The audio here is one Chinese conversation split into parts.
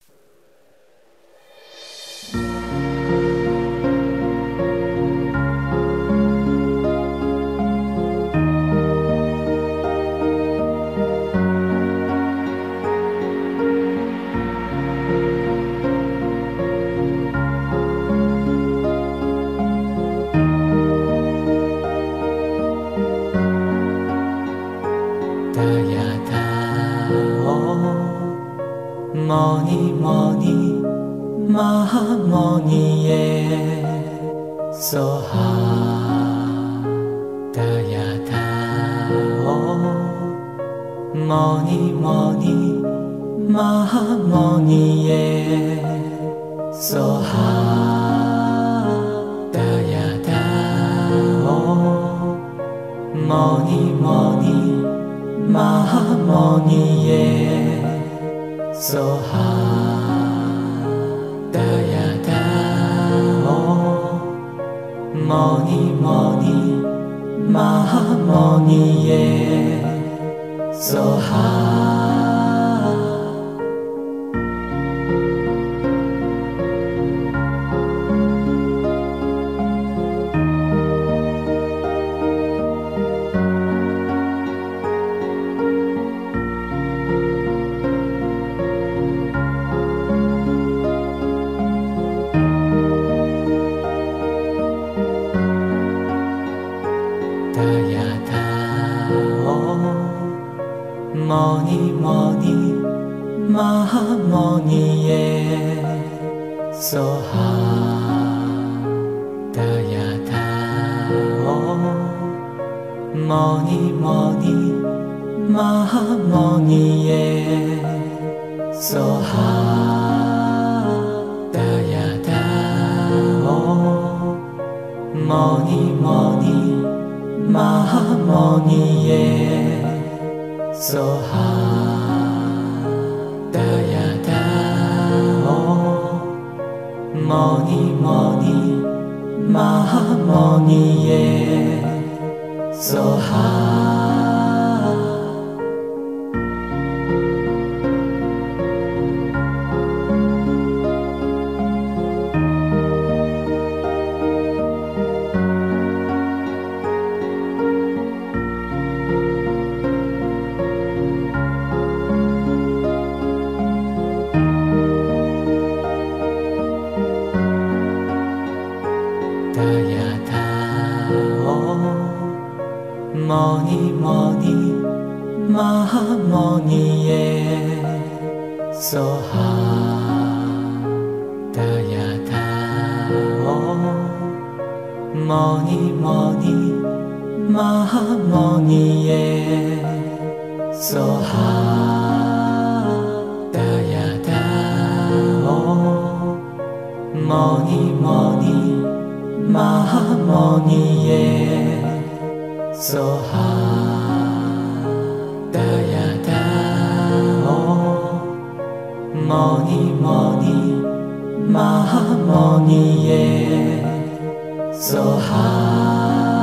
モニモニマハモニエソハタヤタオモニモニマハモニエソハタヤタオモニモニマハモニエソハタヤタオモニモニマハモニエソハモニモニマハモニエソハタヤタオモニモニマハモニエソハタヤタオモニモニマハモニエソハタヤタオモニモニマハモニエソハモニモニマハモニエソハタヤタオモニモニマハモニエソハタヤタオモニモニマハモニエソハタヤタオモニモニマハモニエソハ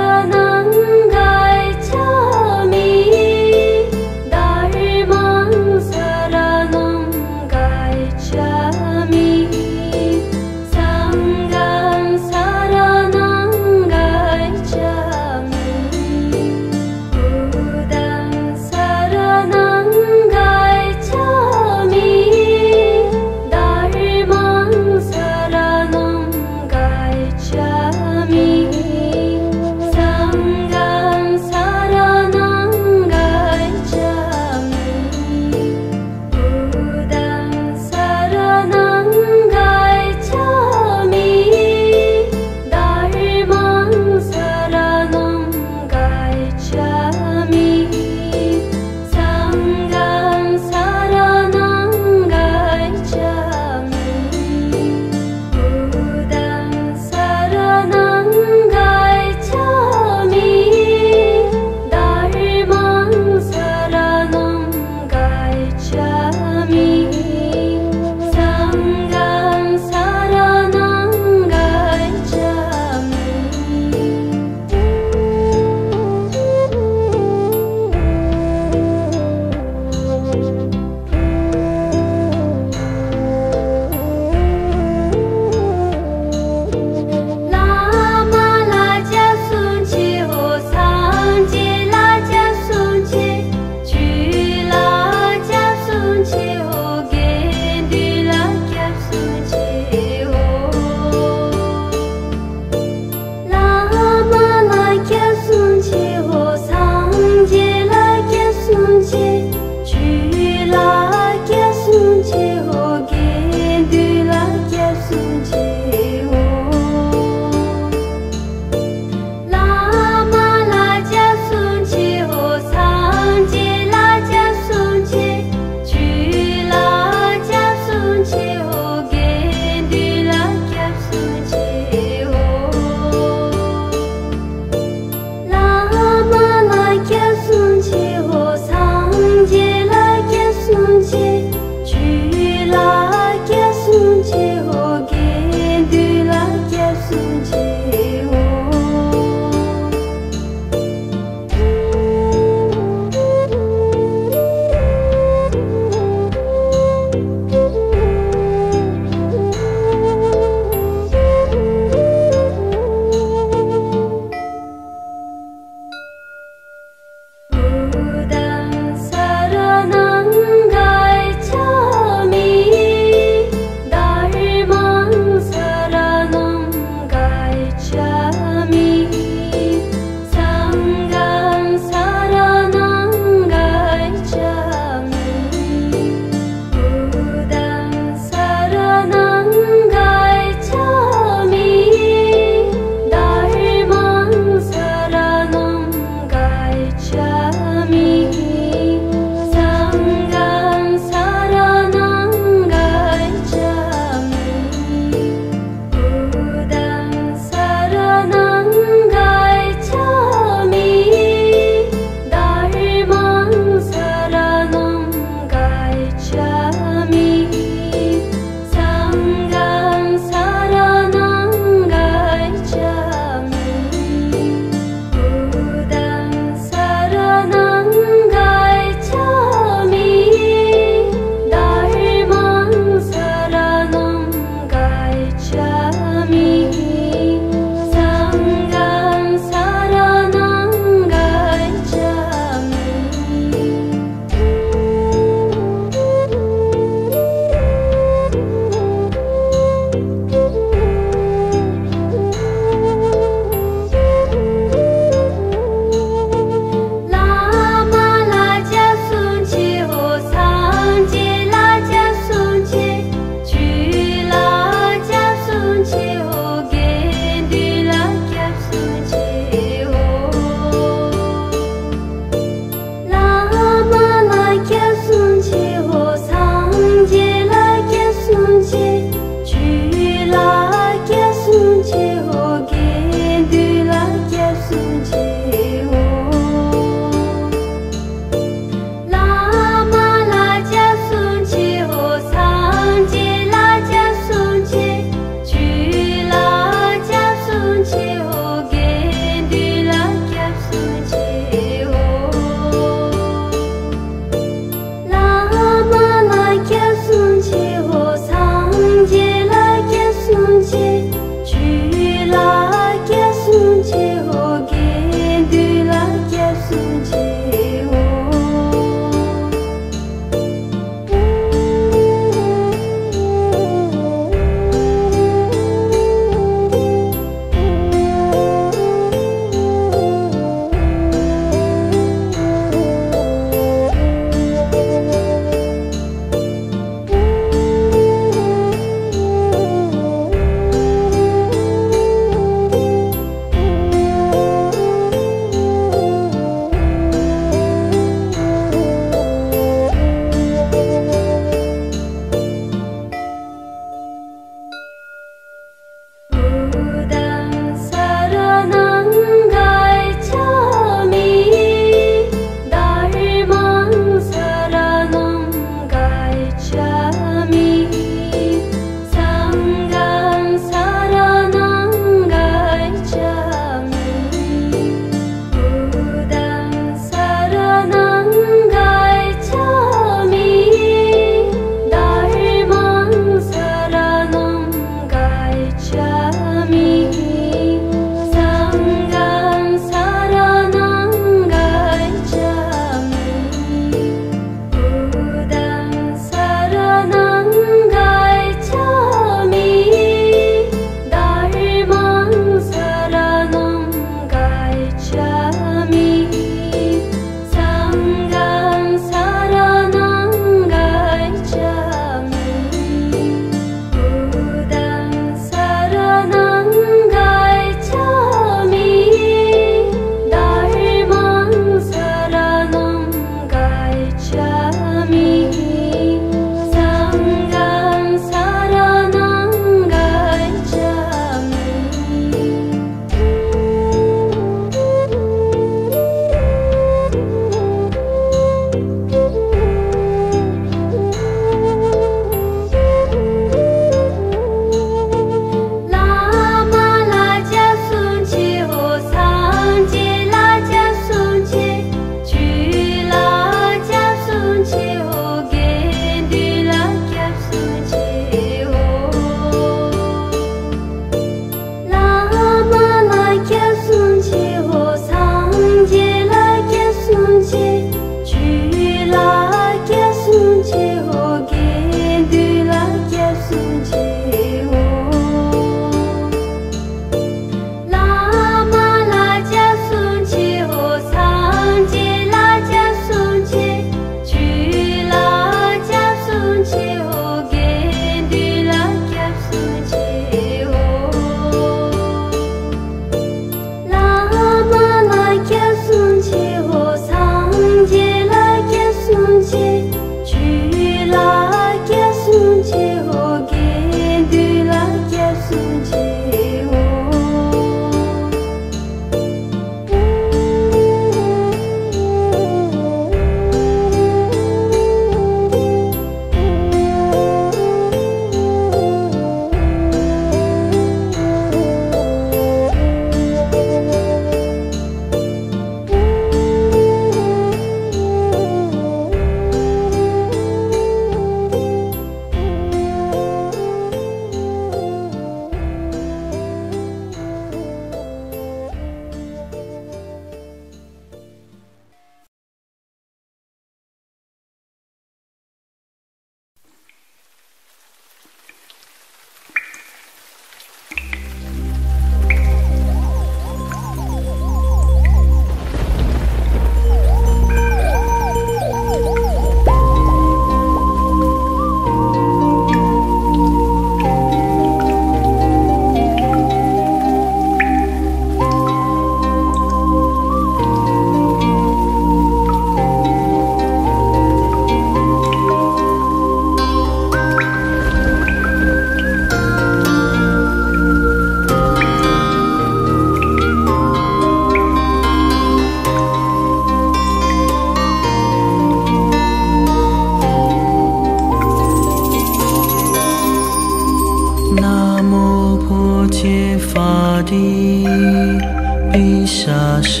法地毗沙舍，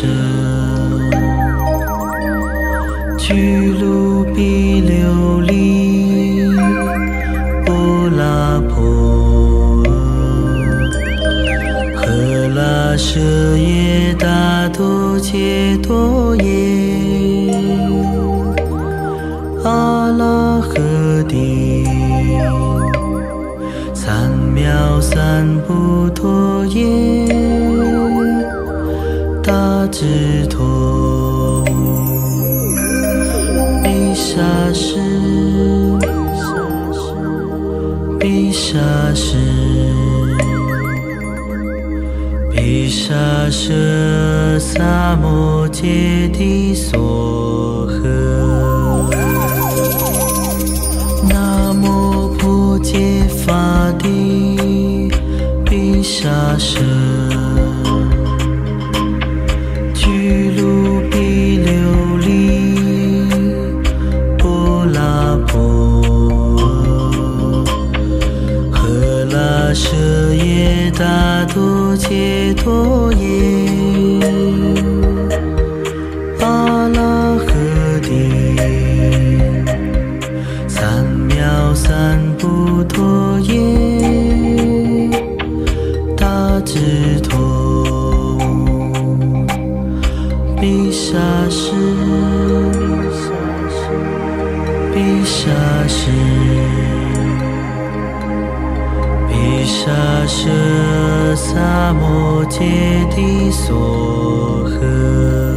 居卢毗琉璃波拉婆，诃拉舍耶达多揭多耶，阿拉诃帝，三藐三菩提耶，大智陀，毗沙室，毗沙室，毗沙舍萨摩揭谛娑诃。南无婆揭法地毗沙舍，居卢毗琉璃波拉婆，诃拉舍耶达多揭多耶，阿拉诃帝，三藐三菩提耶，大智陀，毗沙室，毗沙室，毗沙舍萨摩揭谛娑诃。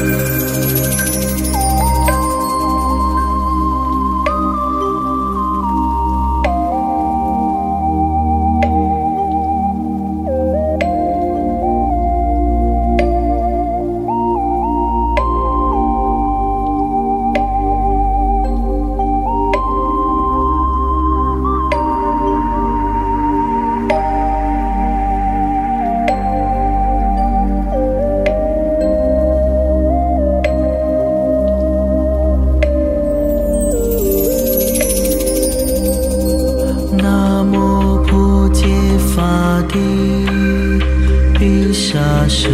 南无婆揭法地毗沙舍，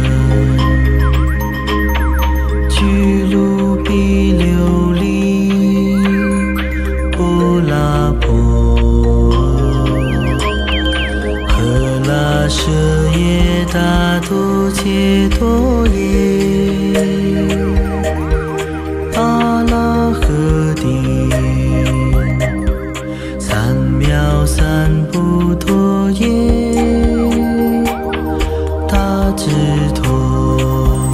居卢毗琉璃波拉婆，诃拉舍耶达多揭多耶，阿拉诃帝，三藐三菩提耶，大智陀，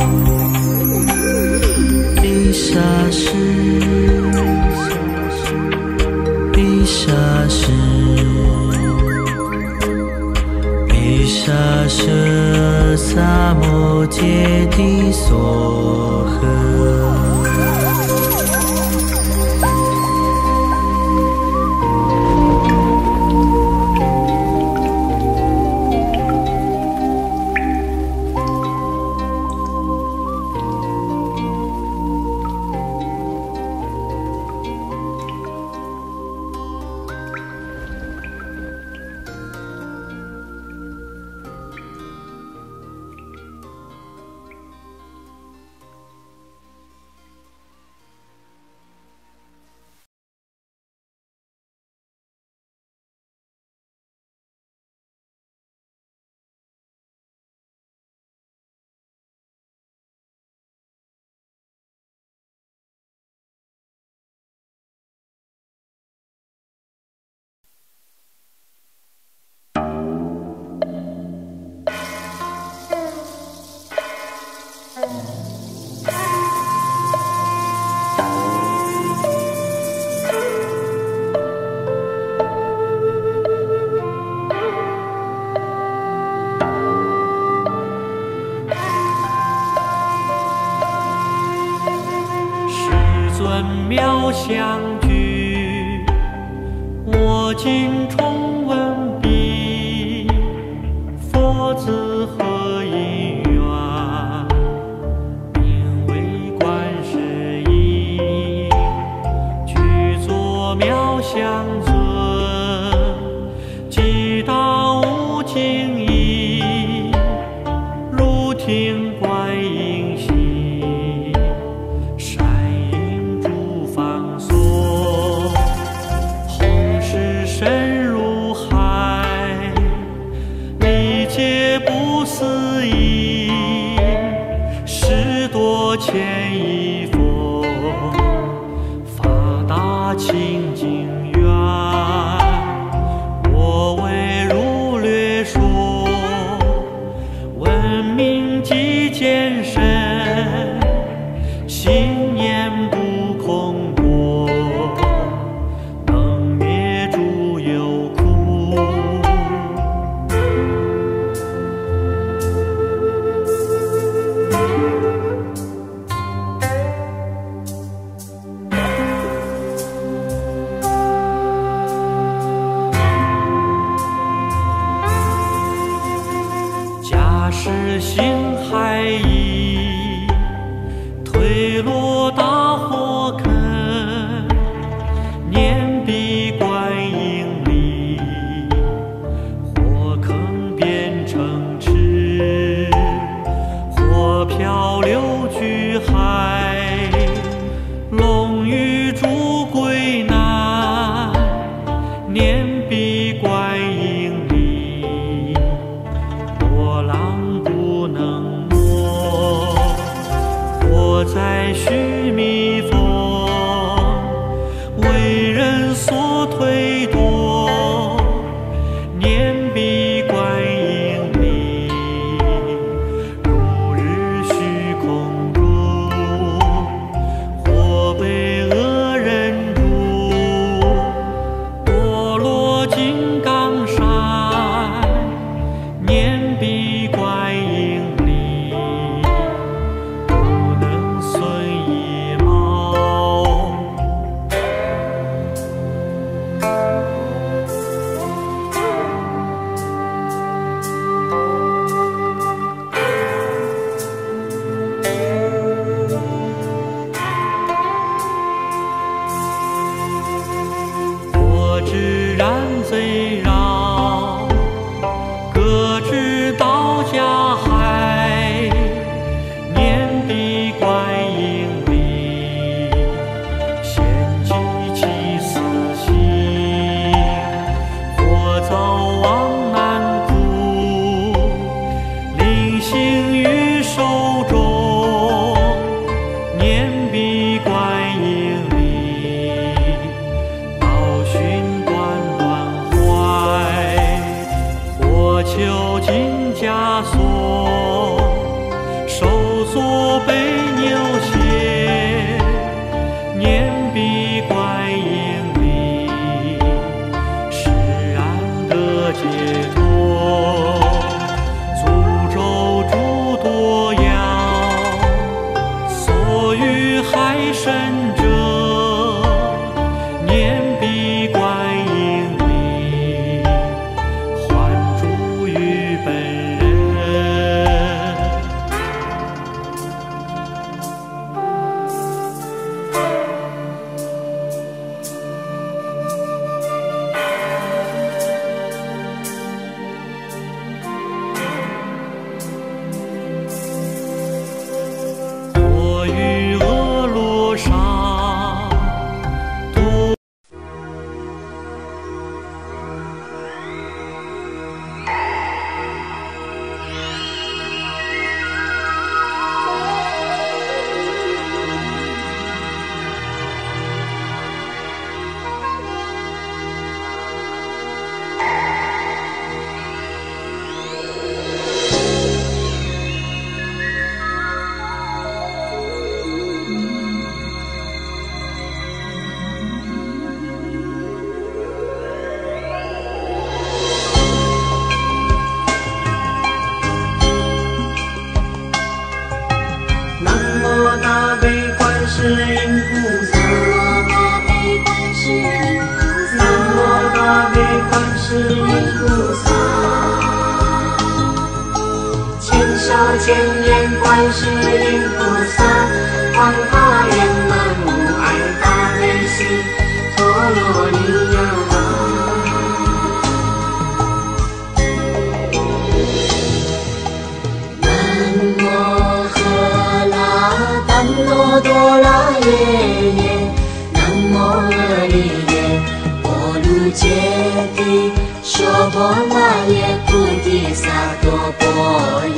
毗沙室，毗沙室，毗沙舍萨摩揭谛娑诃。 妙相聚，我今重问彼，佛子何因缘？名为观世音，具作妙相尊，即当无尽意， 思意，十多千亿佛，发大清净愿。我为如略说，闻名即见身，信念不空过，能灭诸有苦。假使心海意，推落大火坑，念彼观音里，火坑变成池，火漂流去海，龙与猪归难，念彼观音里，波浪不能没。我在须弥峰，为人所推夺，念彼观音里，如日虚空中，或被恶人辱，堕落金刚山，念彼观音里，不能损一毛。我知然贼绕，各知道家海，念彼观音里，献祭其私心，或早亡难苦，临行于手中，念彼观音里，道寻短短怀，或求尽枷锁，手所被牛蝎，念彼观音里，释然得解脱，诅咒诸多妖，所欲害身者，念彼观音里，还诸于本人。我于恶路上， 南无大悲观世音菩萨，南无大悲观世音菩萨，千手千眼观世音菩萨，广大圆满无碍大悲心，陀罗尼呀嘛。南无哆啦耶耶，南无阿弥耶，波卢揭谛，娑婆那耶菩提萨埵波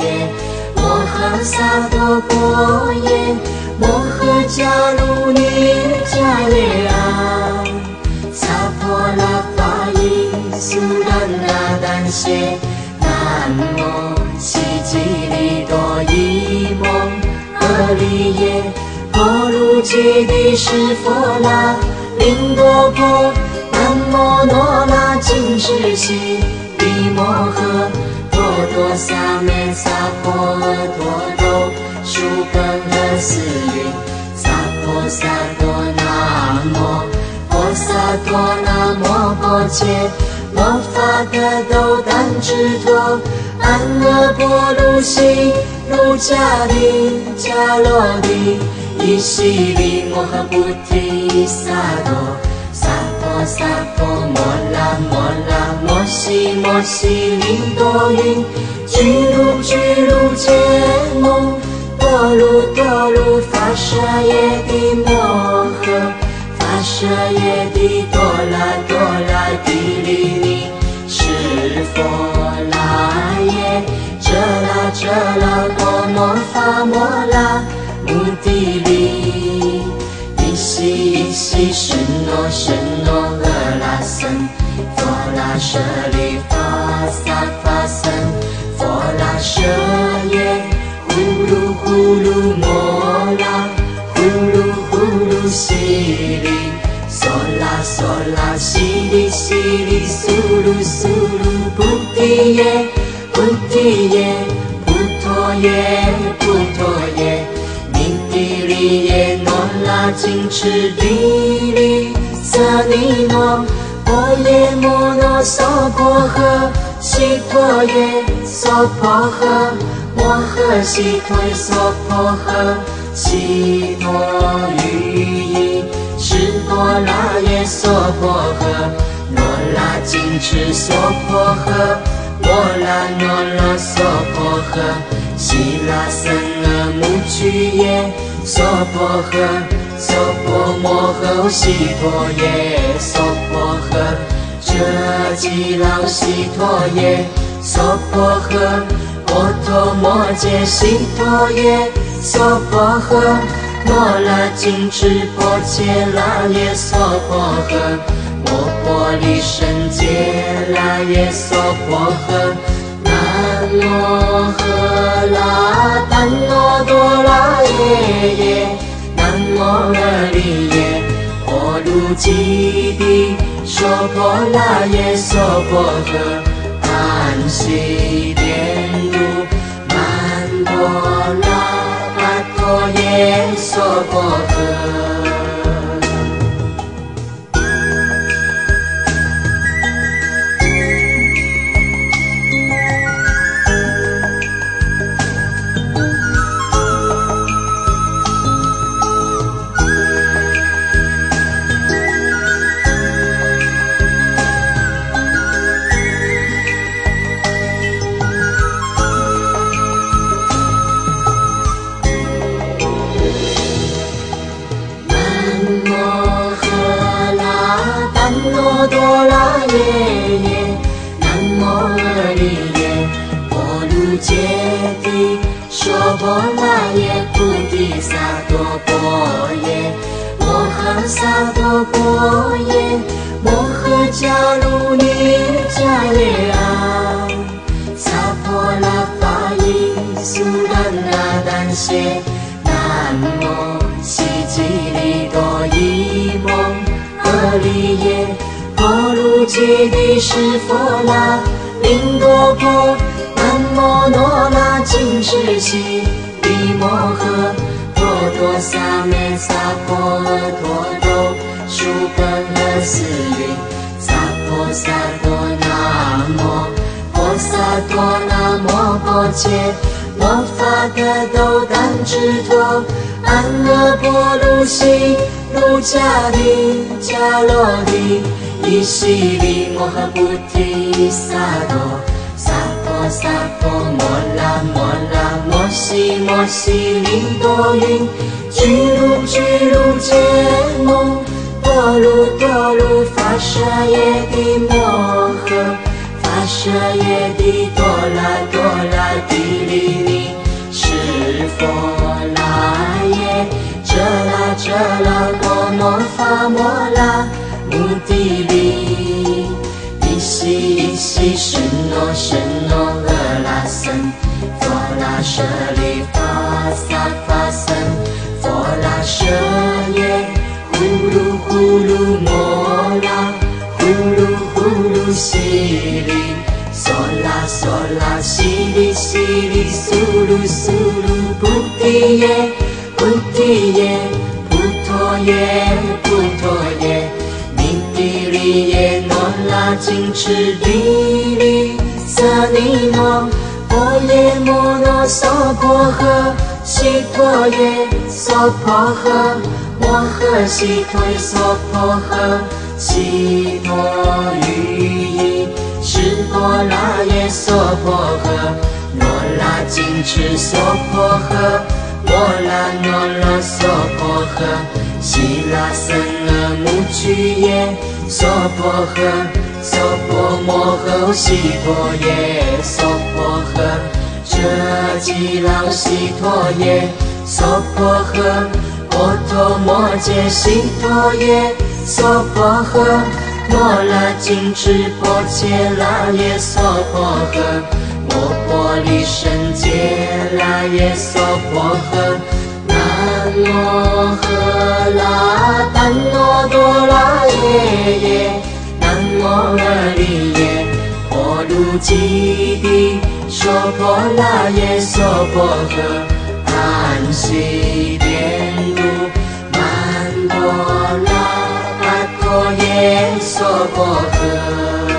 萨多波耶，摩诃迦卢尼迦耶阿，萨婆拉法伊苏兰那丹谢，南无悉吉利多伊蒙阿利耶，婆卢揭谛湿佛拉林多婆，南摩罗那金智悉利摩诃，多多萨美萨婆诃多多殊本诃斯云，萨婆萨多那摩婆萨多那摩婆切，摩发得斗丹智多，安乐波卢悉卢迦利迦罗帝，依悉利摩诃菩提萨埵，萨婆萨婆摩拉摩拉摩悉摩悉利多云，居卢居卢揭蒙，多卢多卢发舍耶帝摩诃，发舍耶帝多拉多拉帝利尼是佛拉耶，遮拉遮拉多摩发摩拉目的利，依悉依悉神诺神诺阿拉僧，佛拉舍利法萨法僧，佛拉舍耶呼噜呼噜摩拉，呼噜呼噜悉利，梭拉梭拉悉利悉利苏噜苏噜菩提耶菩提耶菩陀耶菩陀耶，弥帝利耶诺拉金持地利瑟尼诺，波耶摩诺娑婆诃，悉陀耶娑婆诃，摩诃悉陀耶娑婆诃，悉陀喻意是波拉耶娑婆诃，罗拉金持娑婆诃，摩拉诺罗娑婆诃，悉拉僧阿母居耶娑婆诃，娑婆摩诃悉陀耶娑婆诃，遮吉老悉陀耶娑婆诃，摩陀摩揭悉陀耶娑婆诃，摩拉金持婆伽拉耶娑婆诃，摩婆利胜揭拉耶娑婆诃，南摩诃拉丹罗多拉耶耶，南摩阿利耶，婆卢揭谛娑婆拉耶娑婆诃，安悉殿如曼多拉阿陀耶娑婆诃。多拉耶耶，南摩阿利耶，婆卢揭谛娑婆拉耶菩提萨埵波耶，摩诃萨埵波耶，摩诃迦卢尼迦耶阿，萨婆拉法伊苏兰那丹谢，南无悉吉利多伊蒙阿利耶，婆卢揭谛湿佛拉林多婆，南摩罗那金智悉利摩诃，多多萨美萨婆诃多多殊本诃斯云，萨婆萨多那摩婆萨多那摩婆切，摩发得斗丹智多，安乐波卢悉卢迦利迦罗帝，依悉利摩诃菩提萨埵，萨婆萨婆摩拉摩拉摩悉摩悉利多云，居卢居卢揭蒙，多卢多卢发舍耶帝摩诃，发舍耶帝多拉多拉帝利尼是佛那耶，遮拉多诺发摩拉穆地利，依西什诺俄拉僧，佛拉舍利发僧，佛拉舍耶，呼噜摩拉，呼噜西利，嗦啦西利苏噜菩提耶，菩陀耶，弥地利耶，诺拉金持地利，瑟尼诺，波耶摩诺娑婆诃，悉陀耶，娑婆诃，摩诃悉陀耶，娑婆诃，悉陀喻夷，释波那耶娑婆诃，诺拉金持娑婆诃，诺拉娑婆诃，悉拉僧阿穆俱耶，娑婆诃，娑婆摩诃悉陀耶，娑婆诃，遮吉老悉陀耶，娑婆诃，波陀摩揭悉陀耶，娑婆诃，诺拉金持波切那耶娑婆诃，摩婆利胜揭那耶娑婆诃，南摩诃拉怛那多拉耶，南摩阿利耶，婆卢基地，娑婆那耶娑婆诃，安悉殿度，曼多拉阿陀耶娑婆诃。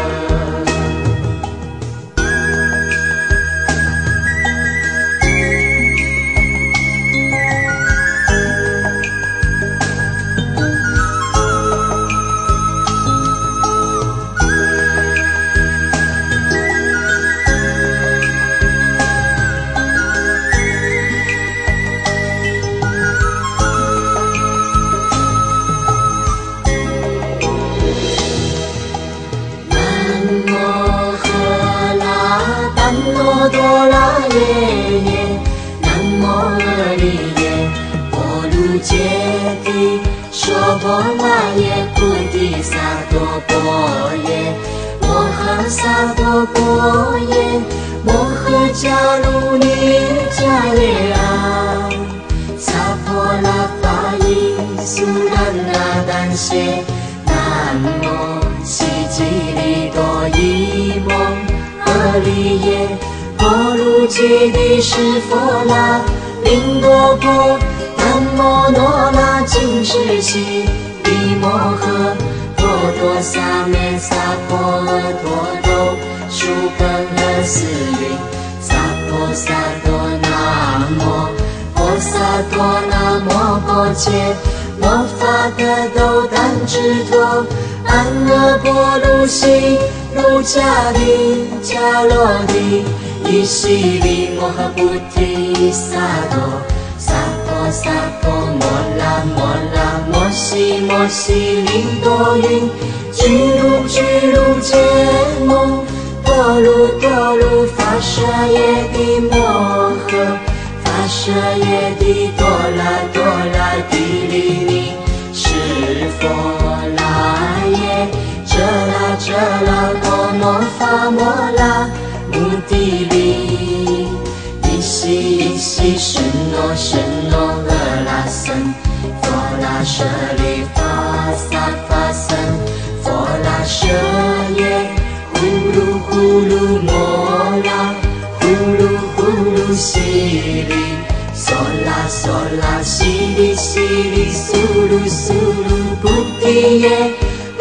多拉耶，南摩阿利耶，波卢揭谛，娑婆那耶，菩提萨埵波耶，摩诃萨埵波耶，摩诃迦卢尼迦耶阿，萨婆拉法音苏兰那丹谢，南摩悉吉利多伊蒙阿利耶。婆卢揭谛释佛那林多婆，南摩诺那金持悉利摩诃，婆多萨咩萨婆诃多哆，输本诃斯云，萨婆萨多那摩，婆萨多那摩婆切，摩发得斗丹智陀，安那婆卢悉卢迦帝迦罗帝。依悉利摩诃菩提萨埵，萨婆摩拉摩悉利多云，俱卢揭摩，多卢发舍耶帝摩诃，发舍耶帝多拉帝利利，释佛那耶，遮拉多诺发摩拉穆地利，依西什诺俄拉僧，佛拉舍利发僧，佛拉舍耶，呼噜摩拉，呼噜西利，嗦啦西利苏噜菩提耶，菩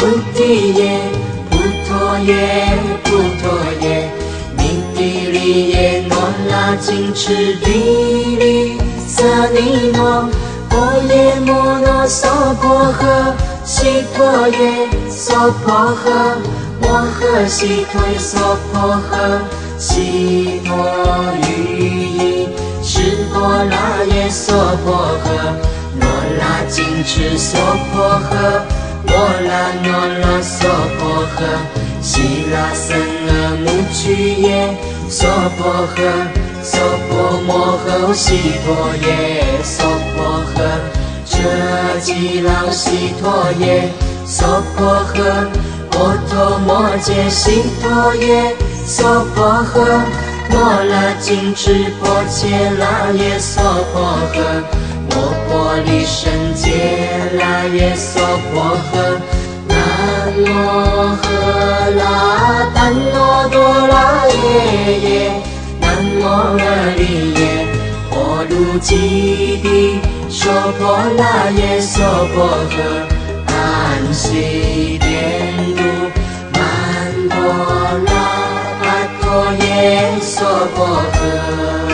陀耶。弥地利耶，诺拉金持地利，瑟尼诺，波耶摩诺娑婆诃，悉陀耶，娑婆诃，摩诃悉陀耶，娑婆诃，悉陀喻夷，释波那耶娑婆诃，诺拉金持娑婆诃，诺拉娑婆诃，悉拉僧阿穆俱耶，娑婆诃， 娑婆摩诃悉陀耶，娑婆诃。这吉郎悉陀耶，娑婆诃。波陀摩揭悉陀耶，娑婆诃。摩勒金翅婆伽那耶，娑婆诃。摩婆利胜揭那耶，娑婆诃。南无喝啦怛那多拉耶耶，南无阿利耶，婆卢揭谛娑婆那耶，娑婆诃。安悉殿度曼波那阿陀耶，娑婆诃。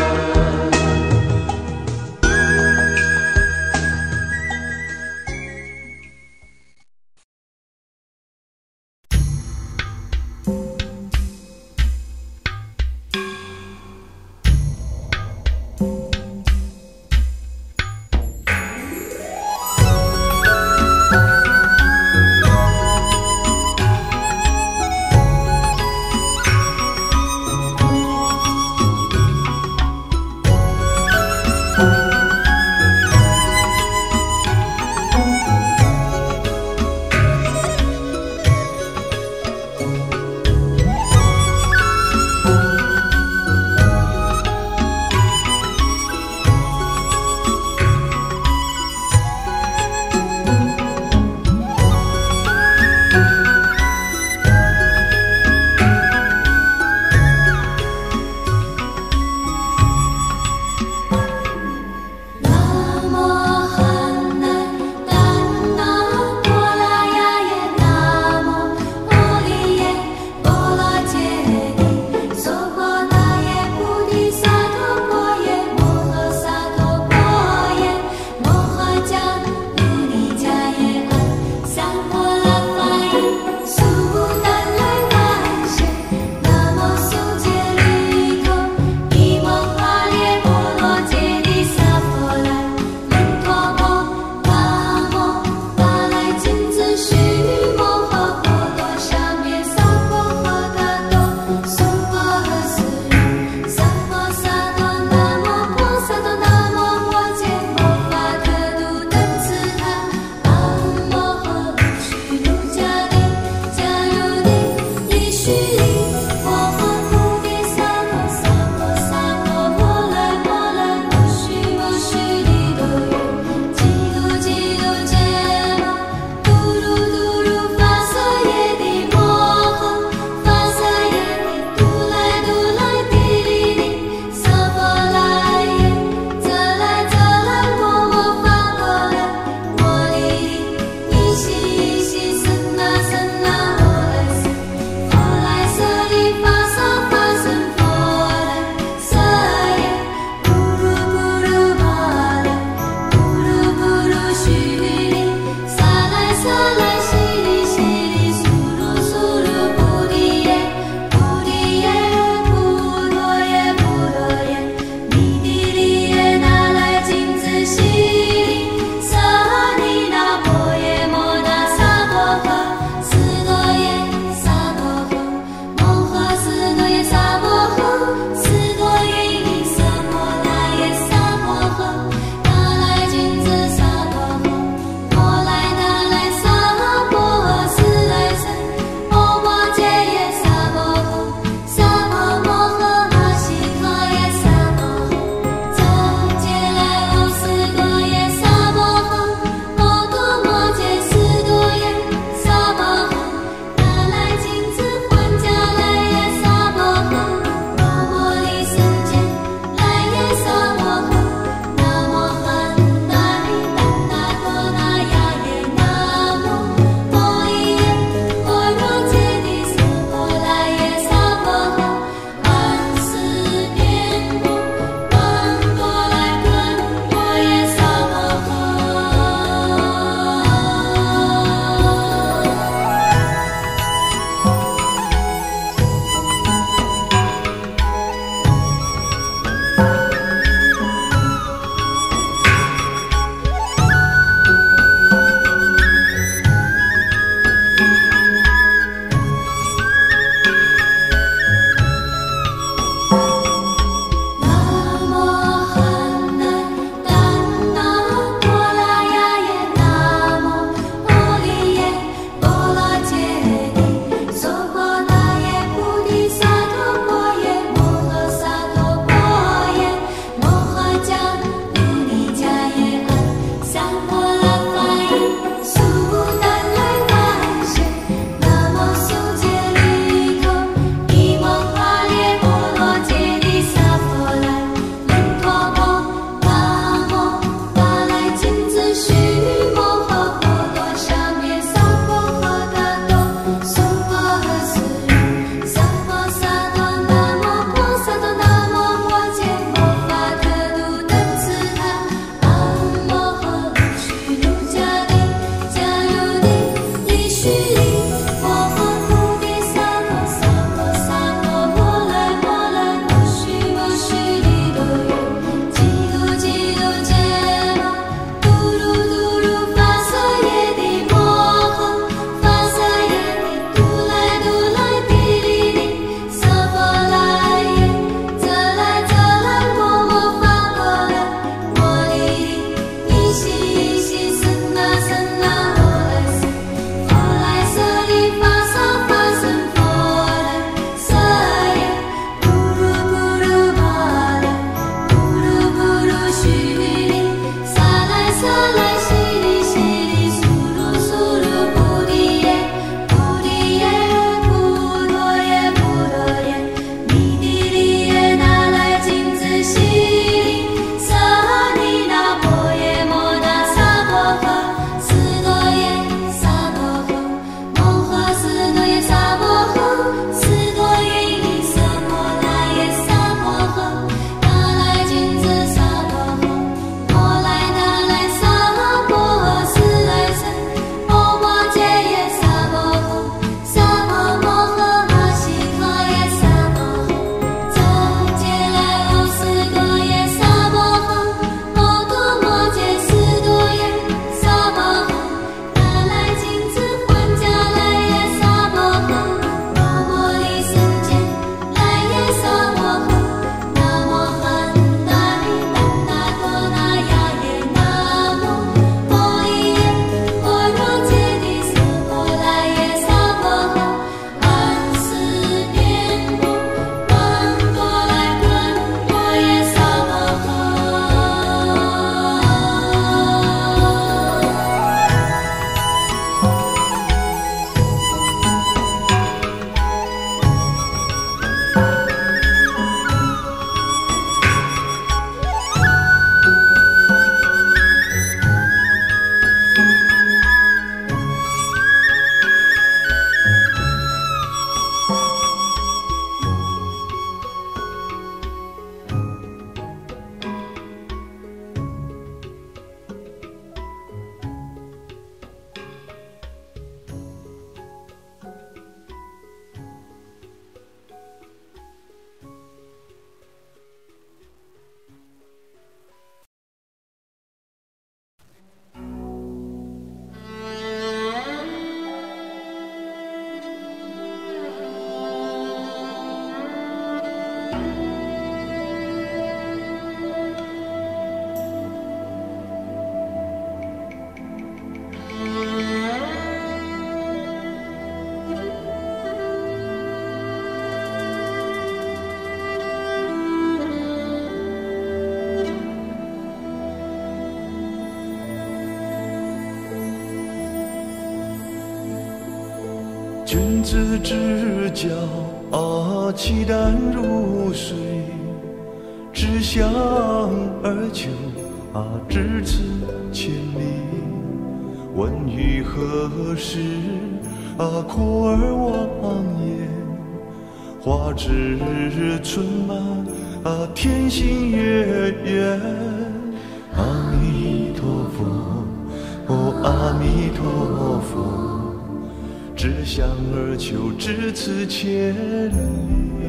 君子之交期淡如水，只想而求至此千里。问于何时哭而忘言？花枝春满天心月圆。阿弥陀佛，阿弥陀佛，只想而求至此千里。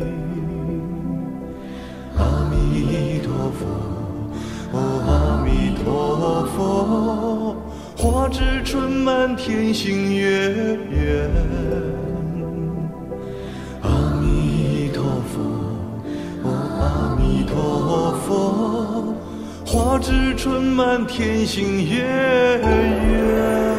阿弥陀佛，阿弥陀佛，花枝春满天心月圆。阿弥陀佛，阿弥陀佛，花枝春满天心月圆。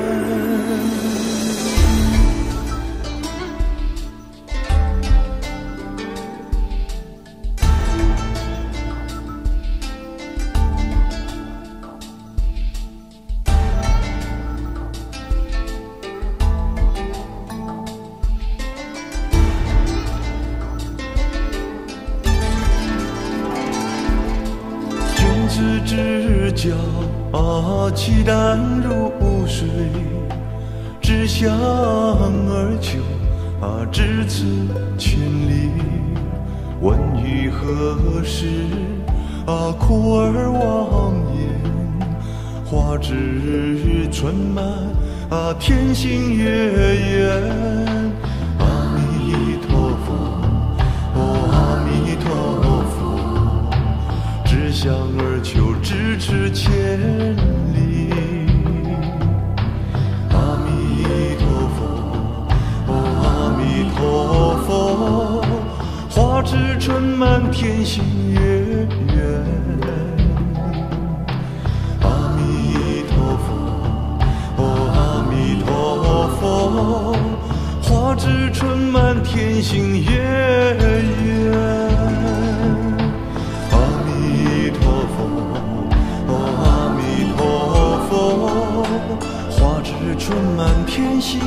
君子之交期淡如水，只想而求至此千里。问于何时哭而忘言？花枝春满天心月圆。阿弥陀佛，阿弥陀佛，只想而求咫尺千里。阿弥陀佛，阿弥陀佛，花枝春满天心月圆。阿弥陀佛，阿弥陀佛，花枝春满天心月圆。春满天心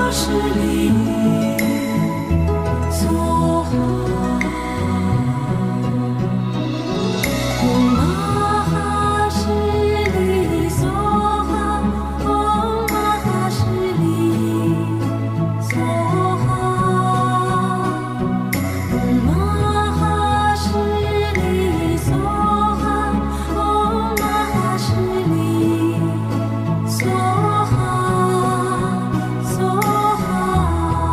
梭哈，梭哈。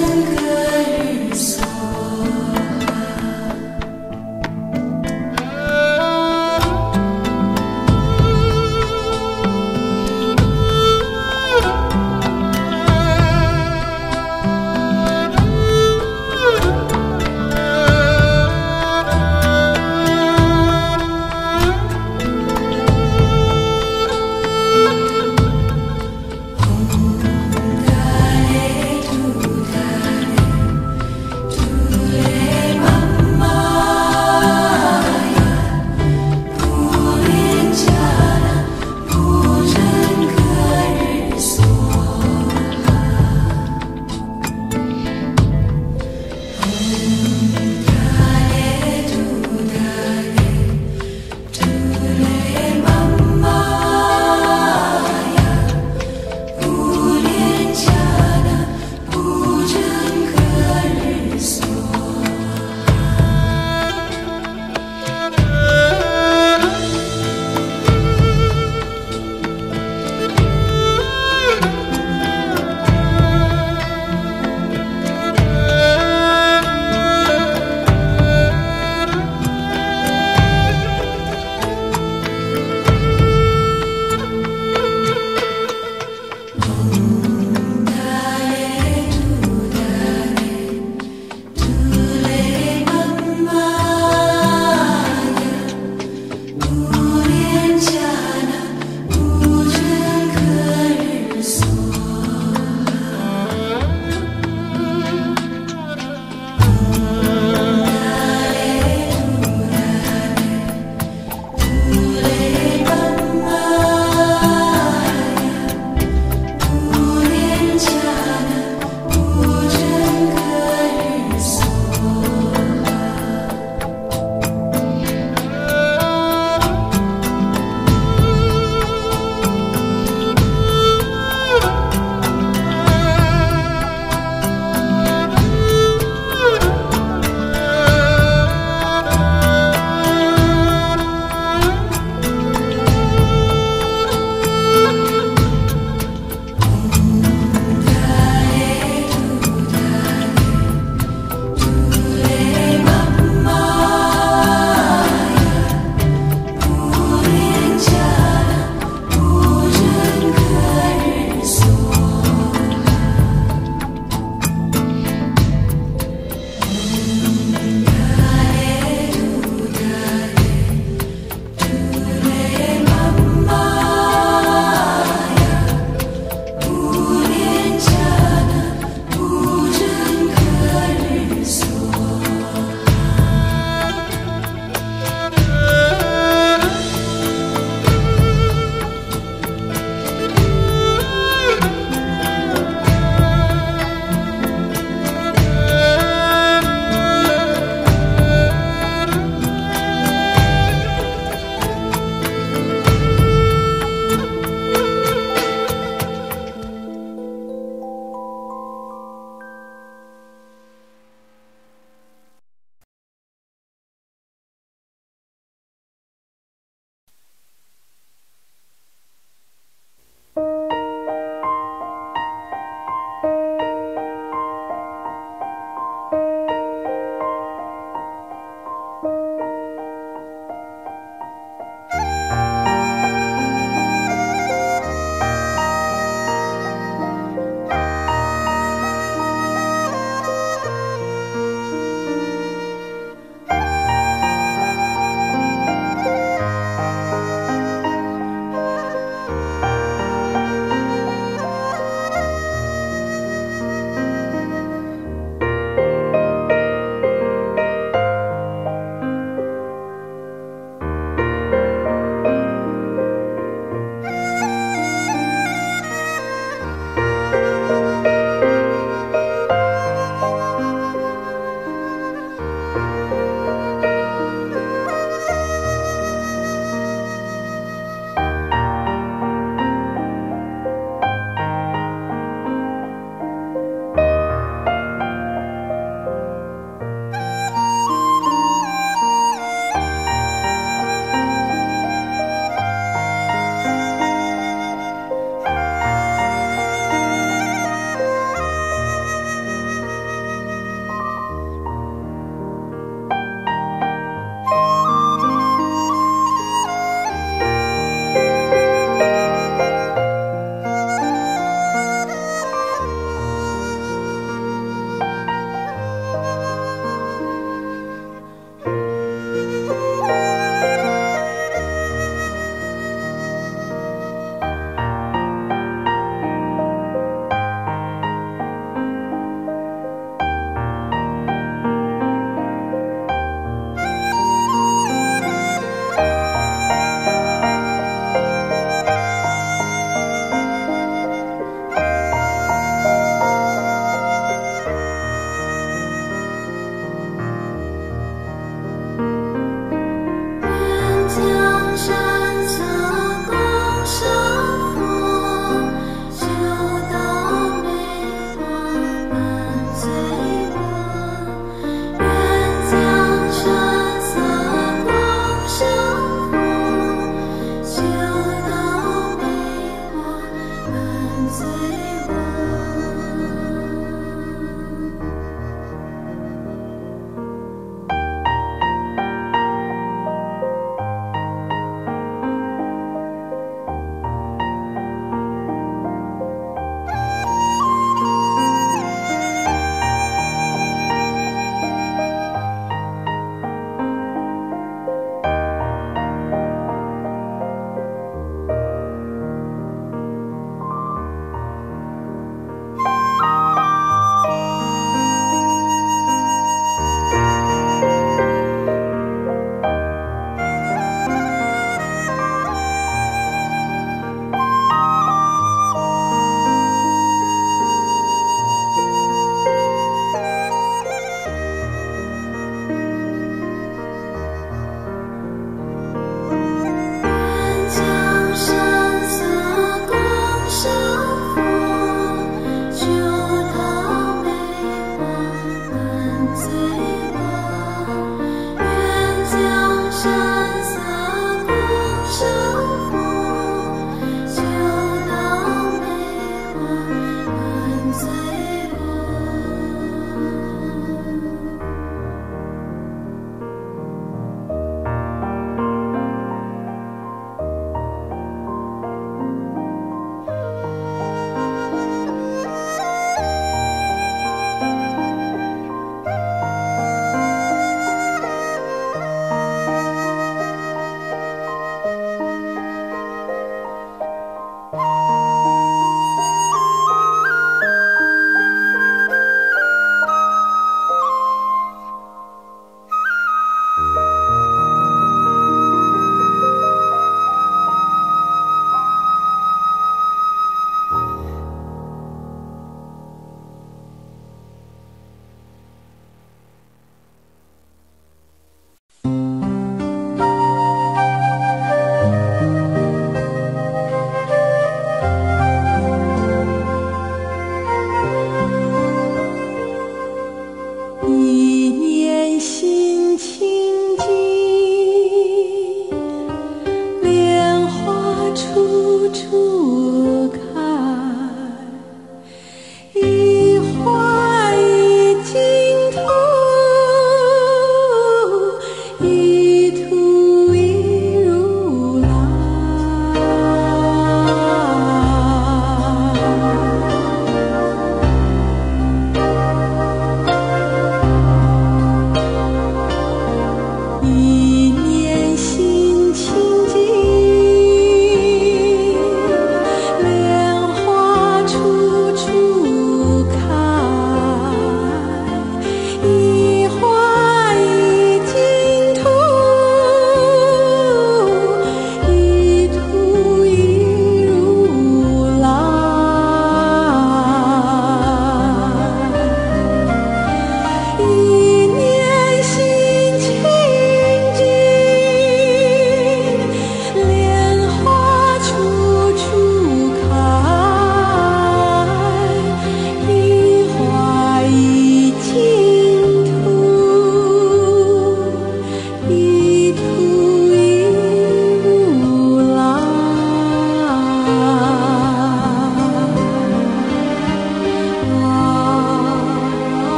Hum, dale, tu, dale.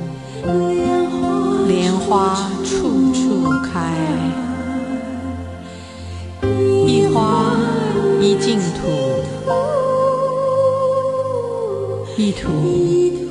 莲花处处开，一花一净土，一土